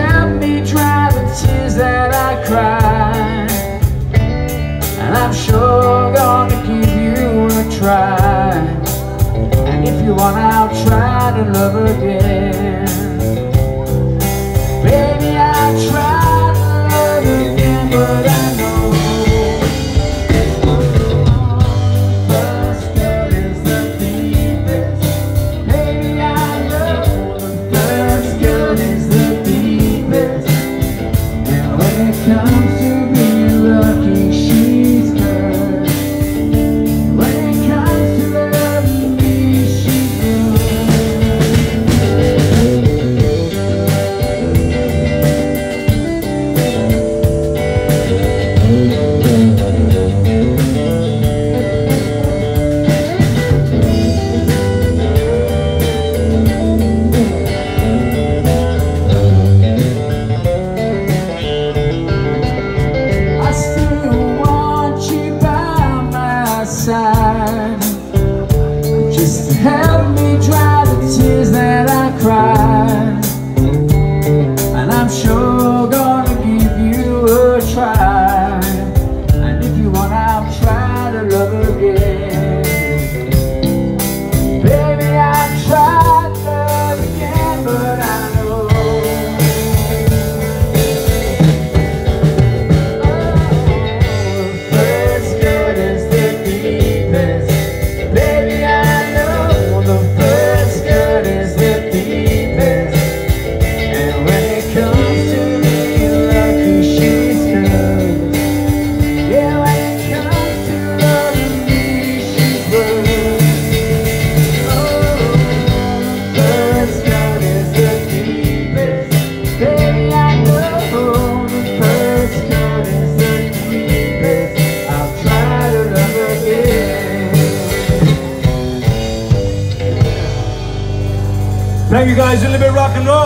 help me dry the tears that I cry, and I'm sure gonna give you a try. And if you want, I'll try to love again. Baby, I'll try to love again, but I know first girl is the deepest. Baby, I know the first girl is the deepest. And when it comes to being lucky, she's good. When it comes to loving me, she's just to help me dry the tears that I cry, and I'm sure gonna give you a try. And if you want, I'll try to love again. Baby, I'll try to love again, but I know first good is the deepest. Baby, I know the first good is the deepest. And when it comes to being lucky, she's good. Yeah, when it comes to loving me, she's good. Oh, the first good is the deepest. Baby, I know the first good is the deepest. I'll try to love again. Thank you guys, a little bit rock and roll.